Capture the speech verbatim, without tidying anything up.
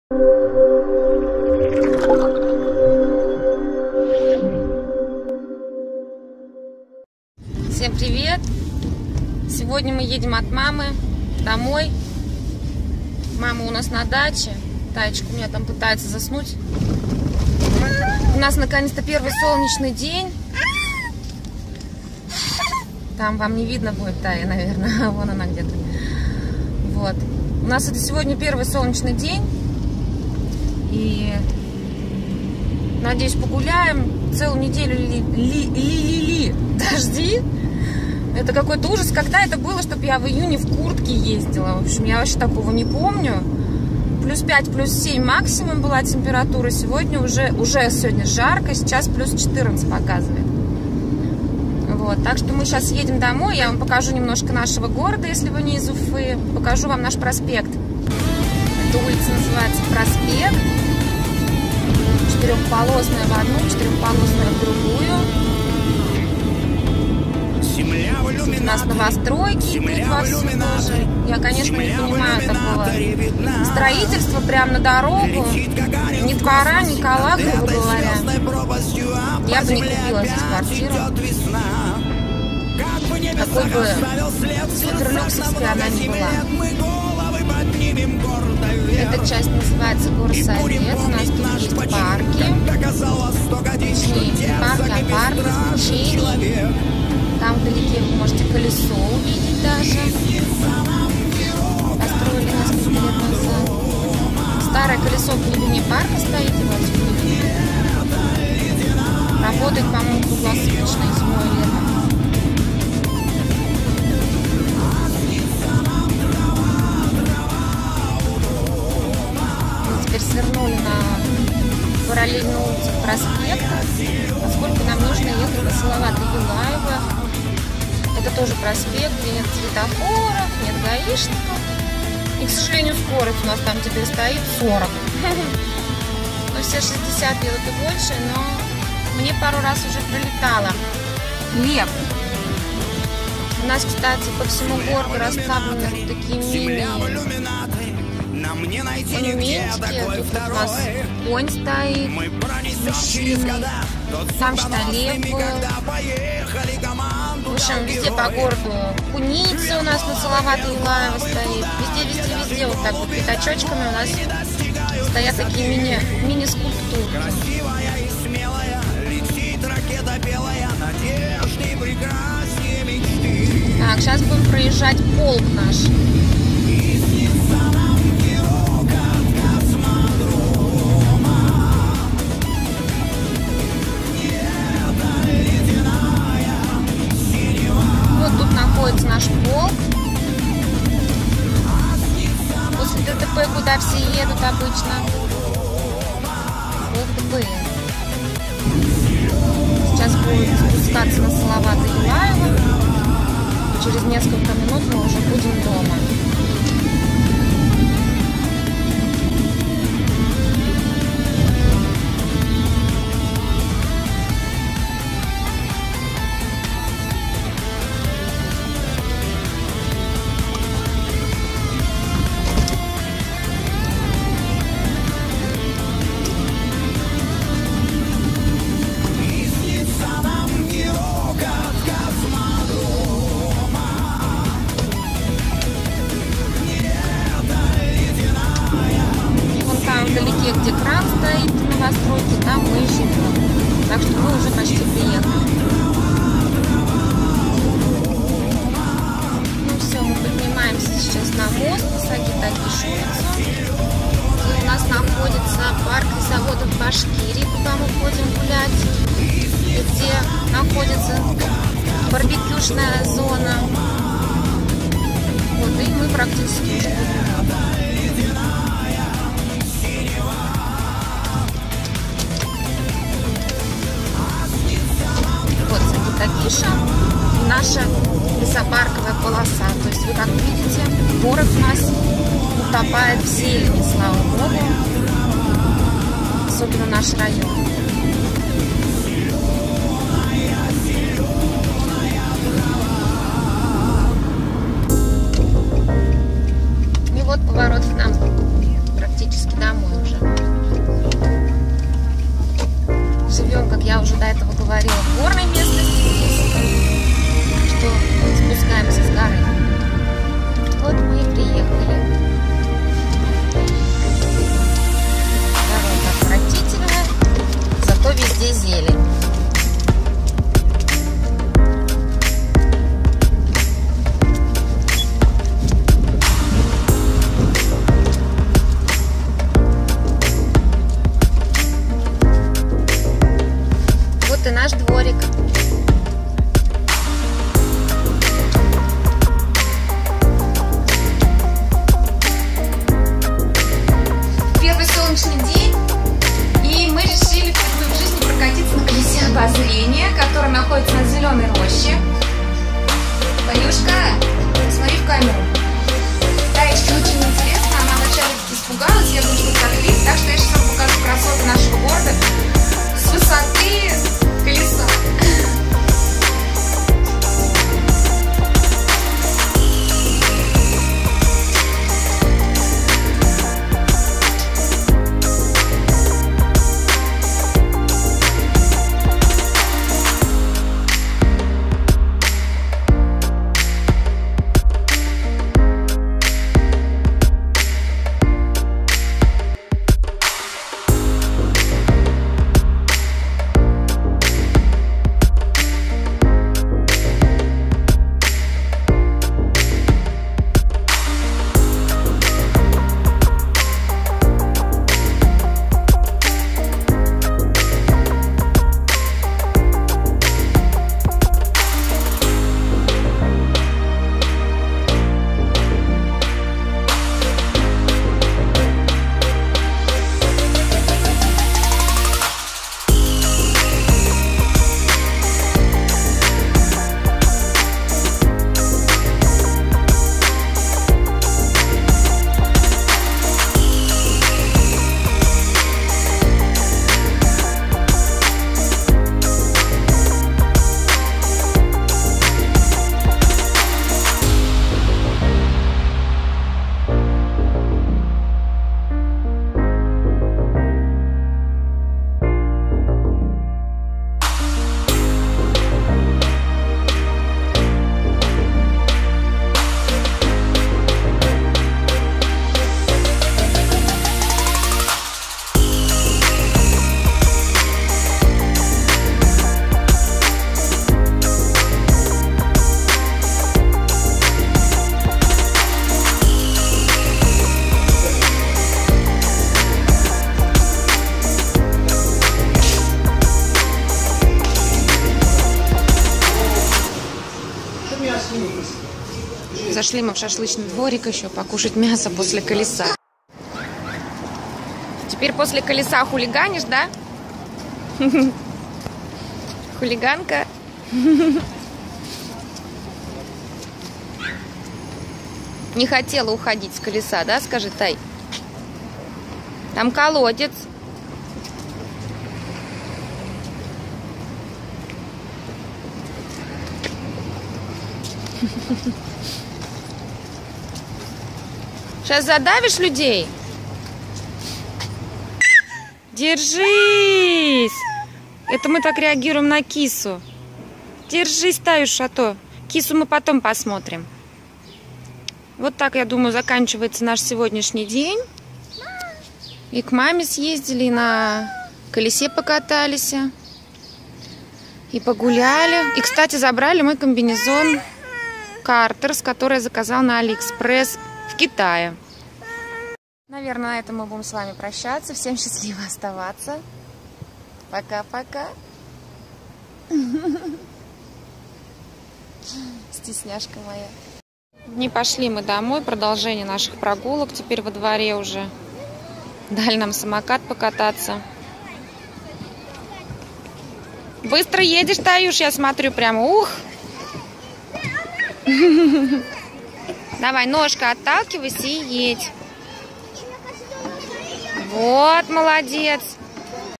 Всем привет! Сегодня мы едем от мамы домой. Мама у нас на даче. Таечка у меня там пытается заснуть. У нас наконец-то первый солнечный день. Там вам не видно будет Тая, наверное. Вон она где-то. Вот. У нас это сегодня первый солнечный день. И надеюсь, погуляем. Целую неделю ли-ли-ли-ли дожди. Это какой-то ужас. Когда это было, чтобы я в июне в куртке ездила? В общем, я вообще такого не помню. Плюс пять, плюс семь максимум была температура. Сегодня уже, уже сегодня жарко. Сейчас плюс четырнадцать показывает. Вот. Так что мы сейчас едем домой. Я вам покажу немножко нашего города, если вы не из Уфы. Покажу вам наш проспект. Эта улица называется Проспект. Четырехполосная в одну, четырехполосная в другую. Тут у нас новостройки идут вовсю тоже. Я, конечно, не понимаю такого строительства прямо на дорогу. Ни двора, ни кола, грубо говоря. Я бы не купила здесь квартиру. Какой бы суперлюксовской она ни была. Эта часть называется Горсовет. У нас тут есть парки. Точнее, не парки, а парк развлечений. Там вдалеке вы можете колесо увидеть даже. Построили несколько лет назад. Старое колесо в глубине парка стоит. Его отсюда видно. Работает, по-моему, круглосуточно и зимой, и летом. Мы теперь свернули на параллельную улицу проспекта, поскольку нам нужно ехать на Салавата Юлаева. Это тоже проспект, где нет светофоров, нет гаишников. И, к сожалению, скорость у нас там теперь стоит сорок. Ну, все шестьдесят едут и больше, но мне пару раз уже прилетало. Лев. У нас, кстати, по всему городу расставлены вот такие мини-монументики. Тут у нас конь стоит с мужчиной. Там что-то лев был. В общем, везде по городу куница у нас на Салавата Юлаева стоит. Везде, везде, везде вот так вот пятачочками у нас стоят такие мини, мини-скульптуры. Так, сейчас будем проезжать полк наш. Тут находится наш полк. После ДТП, куда все едут обычно. Полк ДП. Сейчас будет спускаться на Салавата Юлаева. Через несколько минут мы уже будем дома. Вдалеке, где кран стоит в новостройке, там мы живем. Так что мы уже почти приехали. Ну все, мы поднимаемся сейчас на мост Сагит-Агиш улицу. Где у нас находится парк и завод в Башкирии, куда мы ходим гулять. И где находится барбекюшная зона. Вот, и мы практически уже будем. Вот Сагит-Агиша, наша лесопарковая полоса. То есть вы как видите, город у нас утопает в зелени, слава богу. Особенно наш район. И вот поворот к нам практически домой. говорила, в горной местности, что спускаемся с горы. Вот мы и приехали. Дорога отвратительная, зато везде зелень. Вот и наш дворик. Первый солнечный день, и мы решили впервые в жизни прокатиться на колесе обозрения, которое находится на Зеленой роще. Танюшка, смотри в камеру. Таечке очень интересно, она вначале испугалась, я думаю, что это клип, так что я сейчас вам покажу красоты нашего города с высоты колеса. Зашли мы в шашлычный дворик еще покушать мясо после колеса. Теперь после колеса хулиганишь, да? Хулиганка. Не хотела уходить с колеса, да? Скажи, Тай. Там колодец. Сейчас задавишь людей? Держись! Это мы так реагируем на кису. Держись, Таюш, а то кису мы потом посмотрим. Вот так, я думаю, заканчивается наш сегодняшний день. И к маме съездили, и на колесе покатались, и погуляли. И, кстати, забрали мы комбинезон Картерс, который я заказал на Алиэкспресс в Китае. Наверное, на этом мы будем с вами прощаться. Всем счастливо оставаться. Пока-пока. Стесняшка моя. Не пошли мы домой. Продолжение наших прогулок. Теперь во дворе уже. Дали нам самокат покататься. Быстро едешь, Таюш, я смотрю прямо. Ух! Давай, ножка отталкивайся и едь. Вот, молодец.